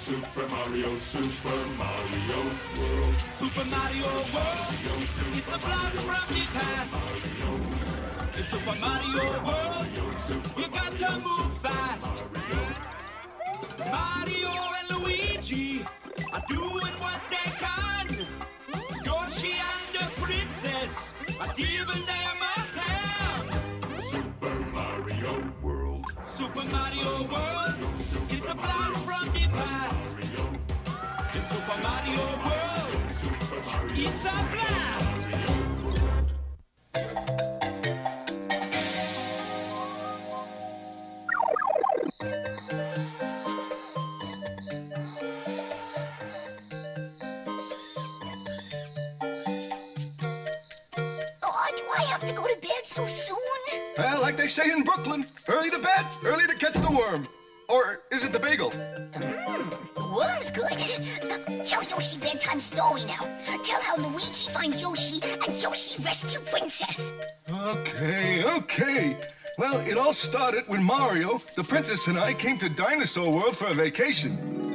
Super Mario, Super Mario World. Super Mario World, it's a blast from the past. In Super Mario World, you got to move fast. Mario and Luigi are doing what they can. Yoshi and the princess are giving them a hand. Super Mario World. Super Mario World, it's a blast from the past. In Super Mario World, it's a blast. To go to bed so soon? Well, like they say in Brooklyn, early to bed, early to catch the worm. Or is it the bagel? The worm's good. Tell Yoshi bedtime story now. Tell how Luigi find Yoshi and Yoshi rescue Princess. Okay. Well, it all started when Mario, the princess, and I came to Dinosaur World for a vacation.